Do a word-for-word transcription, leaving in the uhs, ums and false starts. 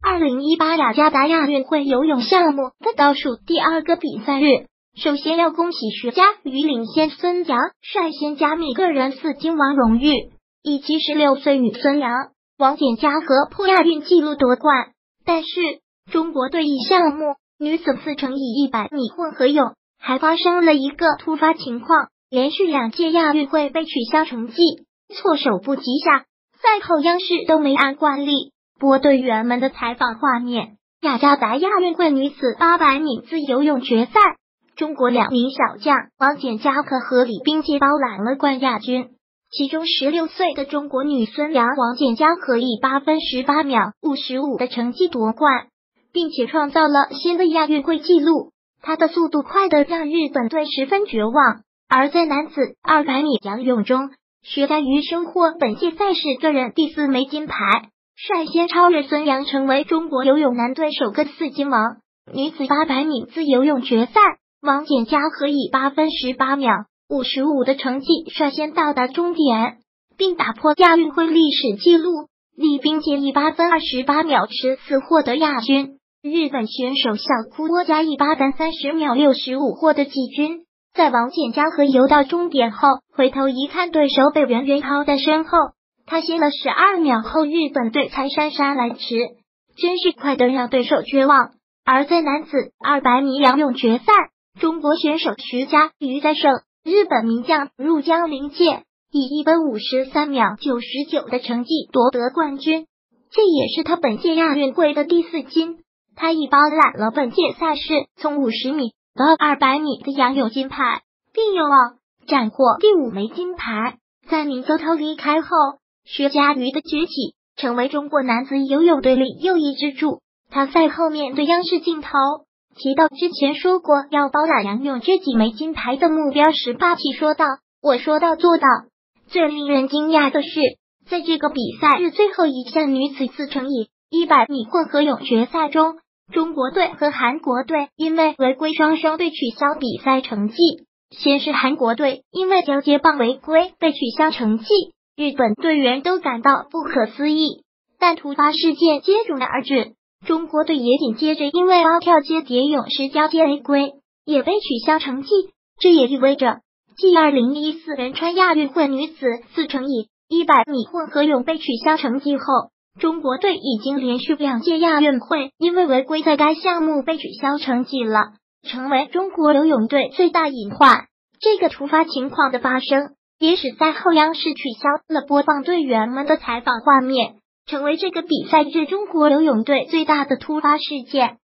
二零一八雅加达亚运会游泳项目的倒数第二个比赛日，首先要恭喜徐嘉余领先孙杨率先加冕个人四金王荣誉，以七十六岁女孙杨、王简嘉禾破亚运纪录夺冠。但是中国队一项目女子四乘以一百米混合泳还发生了一个突发情况，连续两届亚运会被取消成绩，措手不及下，赛后央视都没按惯例播队员们的采访画面。雅加达亚运会女子八百米自由泳决赛，中国两名小将王简嘉禾和李冰洁包揽了冠亚军，其中十六岁的中国女孙杨王简嘉禾以八分十八秒五十五的成绩夺冠，并且创造了新的亚运会纪录。她的速度快得让日本队十分绝望。而在男子二百米仰泳中，徐嘉余收获本届赛事个人第四枚金牌，率先超越孙杨，成为中国游泳男队首个四金王。女子八百米自由泳决赛，王简嘉禾以八分十八秒五十五的成绩率先到达终点，并打破亚运会历史纪录。李冰洁以八分二十八秒十四获得亚军，日本选手小库波加以八分三十秒六十五获得季军。在王简嘉禾游到终点后，回头一看对手被远远抛在身后，他歇了十二秒后，日本队才姗姗来迟，真是快得让对手绝望。而在男子二百米仰泳决赛，中国选手徐嘉余在胜，日本名将入江陵介以一分五十三秒九十九的成绩夺得冠军，这也是他本届亚运会的第四金。他已包揽了本届赛事从五十米到二百米的仰泳金牌，并有望斩获第五枚金牌。在闵泽涛离开后，徐嘉余的崛起成为中国男子游泳队里又一支柱。他赛后面对央视镜头提到之前说过要包揽仰泳这几枚金牌的目标时，霸气说道：“我说到做到。”最令人惊讶的是，在这个比赛日最后一项女子四乘以一百米混合泳决赛中，中国队和韩国队因为违规双双被取消比赛成绩。先是韩国队因为交接棒违规被取消成绩，日本队员都感到不可思议，但突发事件接踵而至，中国队也紧接着因为蛙跳接蝶泳时交接违规也被取消成绩。这也意味着继二零一四仁川亚运会女子四乘以一百米混合泳被取消成绩后，中国队已经连续两届亚运会因为违规在该项目被取消成绩了，成为中国游泳队最大隐患。这个突发情况的发生，也使赛后央视取消了播放队员们的采访画面，成为这个比赛日中国游泳队最大的突发事件。